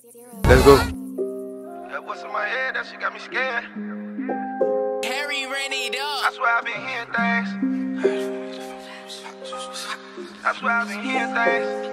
Let's go. That what's in my head, that shit got me scared. Harry ran it up. I swear I've been hearing things. I swear I've been hearing things.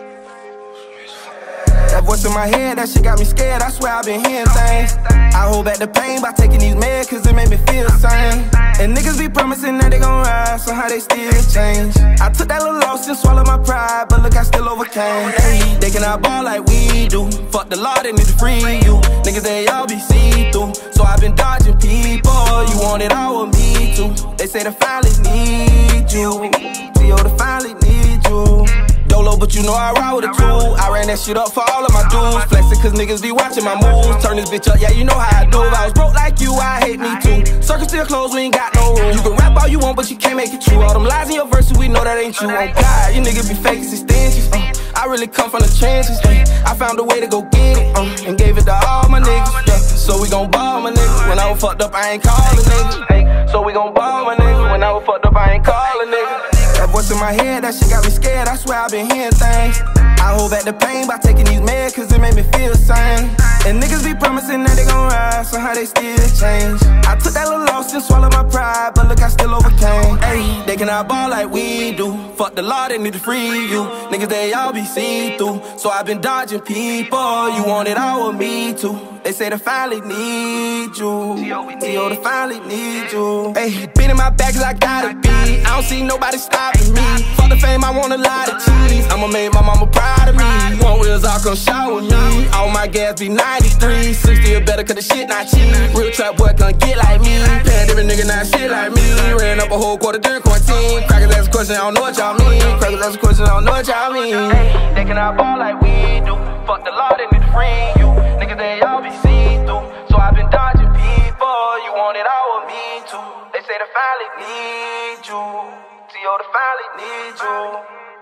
That voice in my head, that shit got me scared. I swear I've been hearing things. I hold back the pain by taking these meds, cause it made me feel the same. And niggas be promising that they gon' rise, so how they still change. I took that little loss and swallowed my pride, but look, I still overcame. Hey, they cannot ball like we do. Fuck the law, they need to free you. Niggas, they all be see-through, so I've been dodging people. You want it all with me too. They say to finally need you. T.O. to finally need you. Dolo, but you know I ride with a tool. I ran that shit up for all of my dudes. Flexing cause niggas be watching my moves. Turn this bitch up, yeah, you know how I do. If I was broke like you, I hate me too. Circle still closed, we ain't got no room. You can rap all you want, but you can't make it true. All them lies in your verses, we know that ain't you. Oh God, you niggas be fake extensions. I really come from the trenches. I found a way to go get it, and gave it to all my niggas. Yeah. So we gon' ball my niggas. When I was fucked up, I ain't callin' niggas. So we gon' ball my niggas. When I was fucked up, I ain't callin' niggas. That voice in my head, that shit got me scared. I swear I've been hearing things. I hold back the pain by taking these meds, cause it made me feel the same. And niggas be promising that they gon' rise, so how they still change. I took that little loss and swallowed my pride, but look, I still overcame. Hey, they cannot ball like we do. Fuck the law, they need to free you. Niggas, they all be see-through, so I've been dodging people. You want it all with me too. They say to finally need you. T.O. to finally need you. Hey, been in my bag cause I gotta be. I don't see nobody stopping me. Fuck the fame, I want a lot of cheese. I'ma make my mama proud of me. Want wheels, I'll come shower me. All my gas be 93. 60 or better cause the shit not cheap. Real trap boy can't get like me. Paying different nigga not shit like me. Ran up a whole quarter during quarantine. Crackers ask a question, I don't know what y'all mean. Crackers ask a question, I don't know what y'all mean. Hey, they cannot ball like we do. Fuck the law, they need to free you. Niggas, they all be see-through, so I've been dodging people. You want it all with me too. They say to finally need you. T.O. to finally need you.